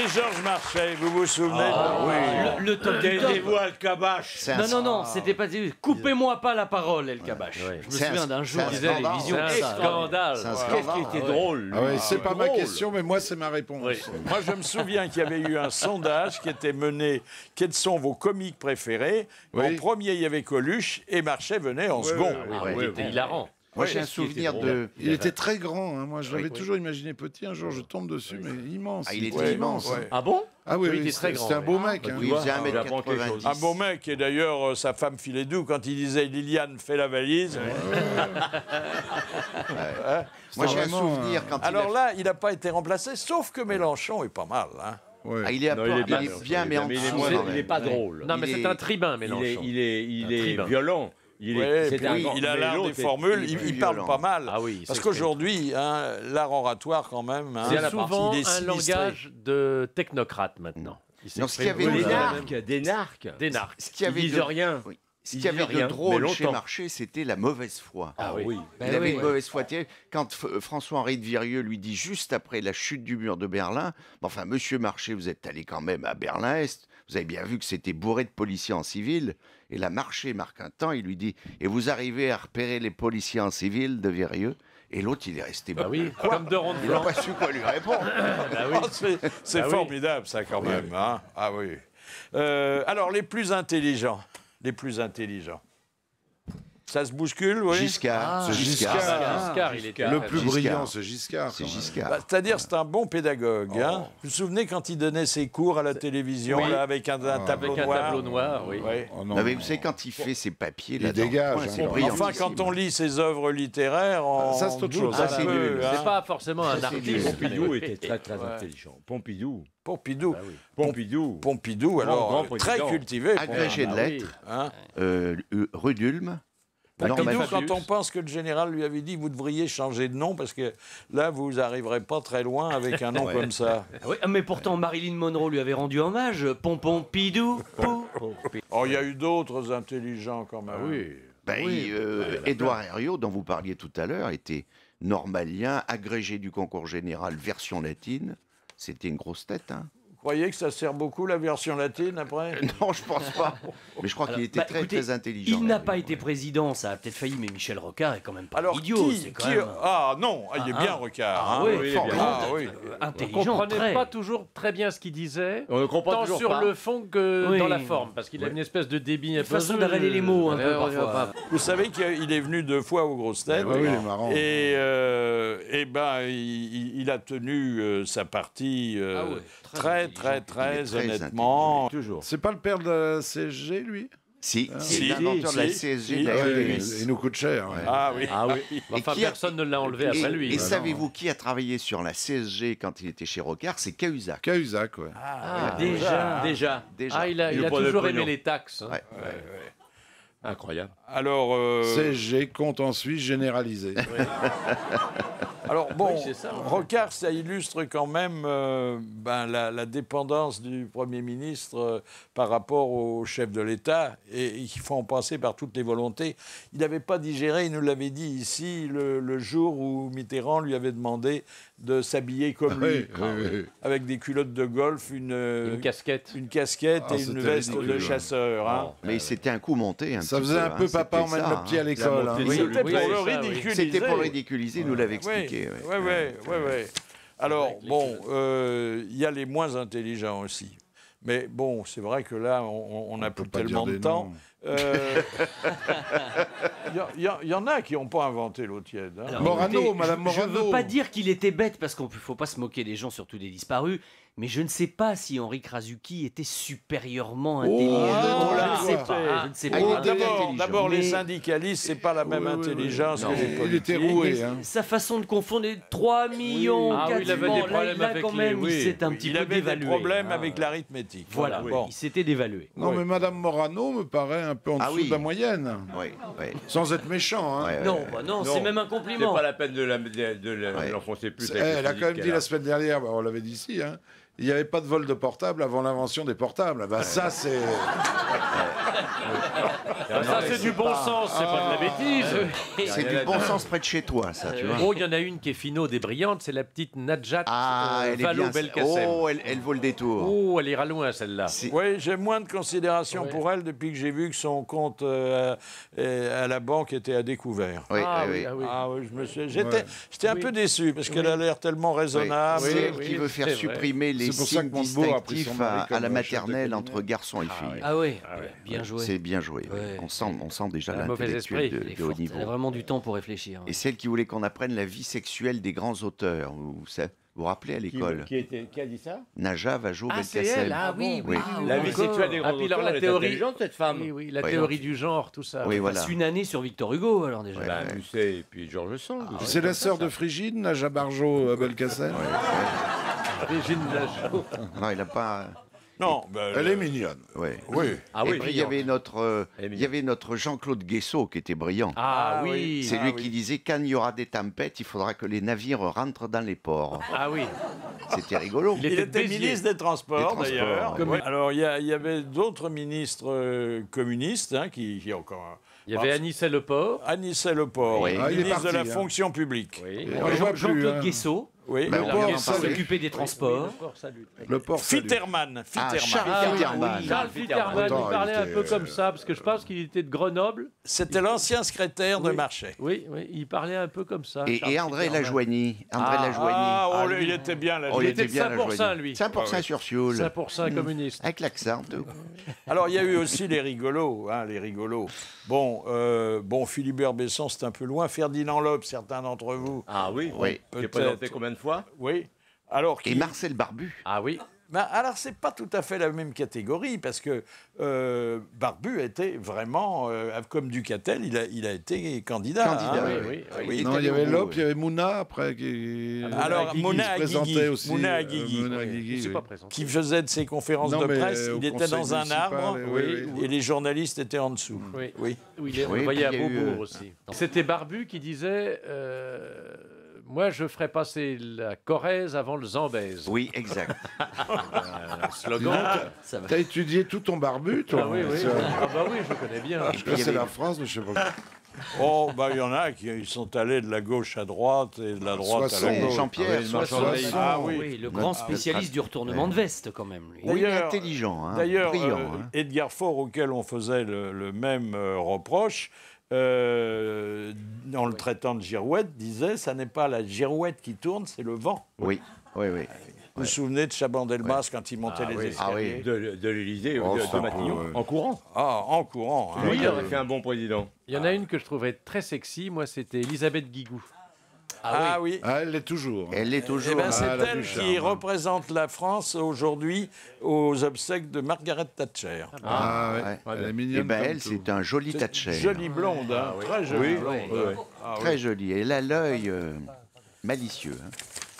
Et Georges Marchais, vous vous souvenez? Le top du top. Taisez-vous, Alcabache. Non, c'était pas... Coupez-moi pas la parole, El Kabache. Je me souviens d'un jour, il disait à l'émission... C'est un scandale. Qu'est-ce qui était drôle? Ah ouais, c'est pas ma question, mais moi, c'est ma réponse. Moi, je me souviens qu'il y avait eu un sondage qui était mené. Quels sont vos comiques préférés? En premier, il y avait Coluche et Marchais venait en second. Il était hilarant. Moi, j'ai un souvenir de... Il était très grand, hein. Moi, je l'avais toujours imaginé petit. Un jour, je tombe dessus, mais immense. il était immense. Ah bon? Ah oui, il était très grand. c'était un beau mec. Hein. Il faisait 1m90. Un beau mec, et d'ailleurs, sa femme filait doux quand il disait Liliane fait la valise. Moi, j'ai un souvenir quand Alors là, il n'a pas été remplacé, sauf que Mélenchon est pas mal. Hein. Ouais. il est bien, mais en dessous. Il n'est pas drôle. Non, mais c'est un tribun, Mélenchon. Il est tribun. violent. Il a l'art des formules, il parle pas mal. Ah oui, parce qu'aujourd'hui, hein, l'art oratoire, quand même, hein, c'est souvent il est un sinistré. langage de technocrate maintenant. Non, ce qu'il y avait Des narcs. Des narcs. Ce qu'il y avait Ils disent rien. Oui. Ce qu'il y avait de drôle chez Marchais, c'était la mauvaise foi. Ah oui. Il avait une mauvaise foi. Quand François-Henri de Virieu lui dit juste après la chute du mur de Berlin, enfin, monsieur Marchais, vous êtes allé quand même à Berlin-Est, vous avez bien vu que c'était bourré de policiers en civil, et là, Marchais marque un temps, il lui dit, et vous arrivez à repérer les policiers en civil de Virieu? Et l'autre, il est resté Bah oui, comme de ronde il n'a pas su quoi lui répondre. C'est formidable, ça, quand même. Hein. Ah oui. Alors, les plus intelligents. Ça se bouscule, oui. Giscard. C'est Giscard. il était Le très plus bien. brillant, c'est Giscard. C'est quand même. Giscard. Bah, c'est-à-dire, c'est un bon pédagogue. Hein. Vous vous souvenez quand il donnait ses cours à la télévision, Oui. là, avec un tableau Avec un noir? tableau noir, oui. Ouais. Oh non, Non, mais vous savez, quand il fait ses papiers, Il là, dégage, hein. c'est Enfin, brillant. Enfin, quand on lit ses œuvres littéraires, on ça, c'est autre chose. doute un Ça, c'est peu, nul. hein. C'est pas forcément un c'est artiste. Pompidou était très très intelligent. Pompidou. Pompidou. Pompidou. Alors, grand très président. cultivé. Agrégé de Ah oui. lettres, Hein. Rudulme. Pompidou, Norman- quand on pense que le général lui avait dit vous devriez changer de nom parce que là vous n'arriverez pas très loin avec un nom comme ça. Oui, mais pourtant Marilyn Monroe lui avait rendu hommage. Pompon Pidou. Oh, il y a eu d'autres intelligents quand même. Édouard Herriot, dont vous parliez tout à l'heure, était normalien, agrégé du concours général version latine. C'était une grosse tête, hein. Vous croyez que ça sert beaucoup la version latine après? Non, je pense pas. Mais je crois qu'il était très, écoutez, très intelligent. il n'a pas été président, ça a peut-être failli, mais Michel Rocard est quand même pas Alors idiot. qui, C'est quand même Ah non, il est bien Rocard. Hein. oui, il est bien. Ah oui. On intelligent. comprenait très. pas toujours très bien ce qu'il disait, On ne comprend tant toujours sur pas. le fond que Oui. dans la forme, parce qu'il a une espèce de débit un peu... façon d'avaler les mots, un peu, parfois. Vous savez qu'il est venu 2 fois aux grosses têtes. Ouais, oui, il est marrant. Et ben, il a tenu sa partie très honnêtement. Toujours. C'est pas le père de la CSG, lui? Si, c'est Si, l'inventeur de la si, CSG si. de la Ouais, RDS. il nous coûte cher. Ouais. Ah oui. Ah oui. Et Enfin, qui a- personne ne l'a enlevé après lui. Et savez-vous qui a travaillé sur la CSG quand il était chez Rocard? C'est Cahuzac. Cahuzac, ouais. Ah, déjà. Déjà. Déjà. Ah, il a Il prend toujours le aimé pognon. les taxes. Hein. Ouais. Incroyable. Alors, CSG, compte en Suisse généralisé. alors bon, c'est ça, en fait. Rocard, ça illustre quand même la dépendance du Premier ministre par rapport au chef de l'État. Et il faut en passer par toutes les volontés. Il n'avait pas digéré, il nous l'avait dit ici, le jour où Mitterrand lui avait demandé de s'habiller comme lui, oui. avec des culottes de golf, une casquette. casquette Ah, et une c'était veste ridicule, de ouais. chasseur. Hein. Mais c'était un coup monté. Ça faisait un peu papa, emmène le petit à l'école. hein. C'était pour Oui, le c'est ça, oui. ridiculiser. C'était pour le ridiculiser, nous l'avait Oui, expliqué. ouais. Alors, bon, il y a les moins intelligents aussi. Mais bon, c'est vrai que là, on n'a plus peut pas tellement dire de des temps. noms. Il y en a qui n'ont pas inventé l'eau tiède. Hein. Alors, Morano, écoutez, Madame Je Morano. veux pas dire qu'il était bête, parce qu'il ne faut pas se moquer des gens, surtout des disparus, mais je ne sais pas si Henri Krasuki était supérieurement intelligent. là, je ne sais quoi. pas. Je ne sais Ah, pas. il était intelligent. D'abord, les Mais- syndicalistes, c'est pas la même Oui, oui, oui. intelligence Non, que les Il politiques. était roué. Mais Hein. sa façon de confondre les 3 millions, Ah oui, il avait 400, des là, problèmes là, avec quand les- même, oui. il s'est un petit Il peu avait des dévalué. problèmes avec l'arithmétique. Voilà, Bon. il s'était dévalué. Non, mais Madame Morano me paraît un peu en Ah dessous oui. de la moyenne. Oui, oui. Sans être méchant. Hein. Ouais, Non, ouais. bah non, Non. c'est même un C'est compliment. pas la peine de Ouais. l'enfoncer plus. Elle a quand même dit la semaine dernière, bah, on l'avait dit ici, hein, il n'y avait pas de vol de portable avant l'invention des portables. Bah, ça, c'est... Ça, c'est du bon sens, c'est pas de la bêtise. C'est du bon sens près de chez toi, ça, tu vois. Oh, il y en a une qui est finaude et brillante, c'est la petite Najat Elle est bien. Vallaud-Belkacem. Oh, elle vaut le détour. Oh, elle ira loin, celle-là. Oui, j'ai moins de considération pour elle depuis que j'ai vu que son compte à la banque était à découvert. Oui, Ah oui, oui, oui. ah oui. J'étais un peu déçu parce qu'elle a l'air tellement raisonnable. C'est elle oui, qui veut c'est faire vrai. supprimer les C'est pour ça signes que Montebourg a pris son distinctifs mari à comme la chef de maternelle cabinet. entre garçons et filles. Ah ouais, bien joué. C'est bien joué. Ouais. On sent déjà Un mauvais l'intellectuel esprit. de, Elle est de haut forte, niveau. elle a vraiment du temps pour réfléchir. Et celle qui voulait qu'on apprenne la vie sexuelle des grands auteurs. Vous vous rappelez à l'école Qui a dit ça? Naja Ah, c'est Vallaud-Belkacem. elle, ah oui, Oui. La vie sexuelle des Ah, grands puis alors, auteurs, la elle est théorie- intelligente, cette femme. Oui, oui, la Ouais, théorie donc- du genre, tout ça. Oui, On voilà. passe une année sur Victor Hugo, alors déjà. Bah, Musset et puis Georges Sand. C'est la sœur de Frigide, Naja Belkacem. Régine Lachaud. Non, il n'a pas. Non, Elle est mignonne. Ouais. oui. Ah Et oui, puis il y avait notre, Elle est il y avait notre Jean-Claude Guessot qui était brillant. Ah, Ah oui. oui. C'est lui qui disait quand il y aura des tempêtes, il faudra que les navires rentrent dans les ports. Ah oui. C'était rigolo. Il Il était était Béziers. ministre des Transports, Des d'ailleurs. Transports, Ouais. Alors, il y avait d'autres ministres communistes qui encore... Il y avait Anicet Leport. Anicet Leport, Oui. Ah, il est ministre de parti, la hein. fonction publique. Oui. On le voit plus. Jean-Claude hein. Guessot, Oui. Ben, Le on port, revient ça, parler. s'occuper des transports. Le port, salut. Fitterman. Ah, Fitterman. Charles Ah oui, Fitterman. Charles Fitterman, Attends, il parlait il un était, peu comme ça, parce que je pense qu'il était de Grenoble. C'était l'ancien secrétaire de Oui. Marchais. Oui, oui, il parlait un peu comme ça. Charles Et André Fitterman. Lajoigny. André Ah, Lajoigny. Ah, oh, lui. il était bien là. Oh, Il était était de bien, 5%, Lajoigny. lui. 5% sur Sioule. 5% communiste. Avec l'accent, tout. Alors, il y a eu aussi les rigolos, les rigolos. Bon, Philibert Besson, c'est un peu loin. Ferdinand Loeb, certains d'entre vous. Ah oui, Oui. Qui est Peut-être. présenté combien de fois? Oui. Alors, Et Marcel Barbu. Ah oui. alors, c'est pas tout à fait la même catégorie, parce que Barbu était vraiment, comme Ducatel, il a été candidat. Candidat, hein. oui, oui. Oui. Non, il y allé au avait bout, Lop, oui. il y avait Mouna après qui. Alors, Mouna qui se Aguigui. présentait aussi. Mouna Aguigui. Mouna Oui. Aguigui, Il s'est oui. pas présenté. Qui faisait de ses conférences Non, de mais presse, au il était conseil dans un municipal, arbre, oui. et les journalistes étaient en dessous. Oui. Oui. Oui, il est Oui, envoyé à puis il y a eu, Beaubourg aussi. C'était Barbu qui disait moi, je ferai passer la Corrèze avant le Zambèze. Oui, exact. Slogan. Ça va. T'as étudié tout ton Barbu, toi Ah oui, oui. Ça, Ah bah oui, je connais bien. Et puis, il y c'est avait- la phrase, mais je sais pas. Oh, il y en a qui ils sont allés de la gauche à droite et de la droite à Soissons. la Et gauche. Jean-Pierre, Soissons. Ah oui. Oui, le grand spécialiste du retournement de veste, quand même. Lui. Oui, il est D'ailleurs- intelligent, hein, D'ailleurs, brillant. hein. Edgar Faure, auquel on faisait le même reproche, en le traitant de girouette, disait ça n'est pas la girouette qui tourne, c'est le vent. Oui, oui, oui. Vous vous souvenez de Chaban-Delmas quand il montait les escaliers? Ah oui. De l'Élysée, Oh, de ça, Matignon, ouais. en courant. Ah, en courant. hein. Lui, il aurait fait un bon président. Il y en a une que je trouvais très sexy, moi, c'était Elisabeth Guigou. Ah oui. Ah, elle l'est toujours. Elle est Eh toujours. ben, c'est elle a elle du qui charme, hein. représente la France aujourd'hui aux obsèques de Margaret Thatcher. Ah, ouais. Ouais. Elle est Et mignonne. ben comme elle, tout. c'est un joli Thatcher. Jolie blonde, hein, très jolie blonde. ouais. Ah oui. Très jolie. Elle a l'œil malicieux. hein.